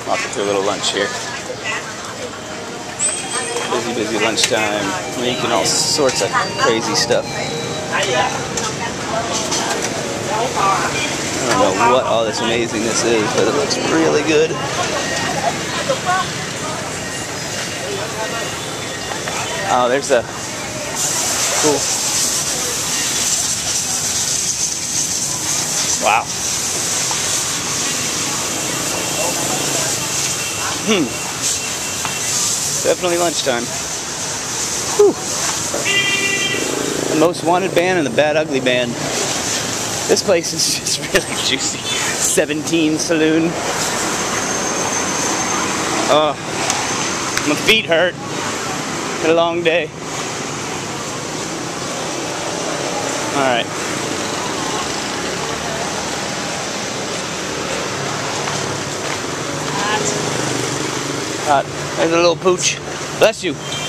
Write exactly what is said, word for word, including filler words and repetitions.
Walking through a little lunch here. Busy, busy lunchtime. Making all sorts of crazy stuff. I don't know what all this amazingness is, but it looks really good. Oh, there's a cool. Wow. Hmm. Definitely lunchtime. Whew. The most wanted band and the bad ugly band. This place is just really juicy. seventeen Saloon. Oh, my feet hurt. Had a long day. Alright. Hot. There's a little pooch. Bless you.